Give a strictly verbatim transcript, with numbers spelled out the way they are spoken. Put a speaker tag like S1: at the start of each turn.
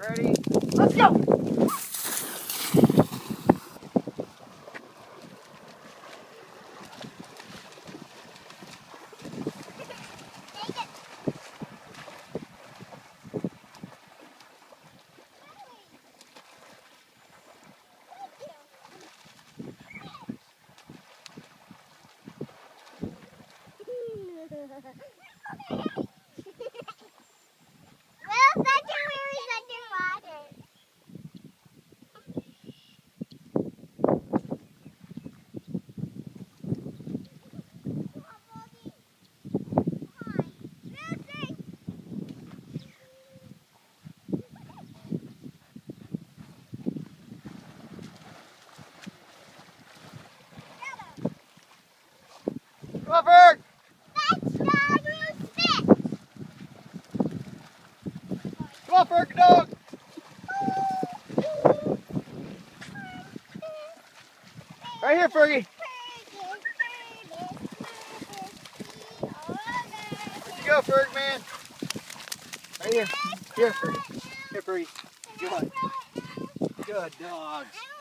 S1: Ready? Let's go! Come on, Bird!
S2: That's not your spit!
S1: Come on, Ferg, dog! Right here, Fergie. Where'd you go, Ferg, man? Right here. Here, Fergie. Here, Fergie. Good. Good dogs.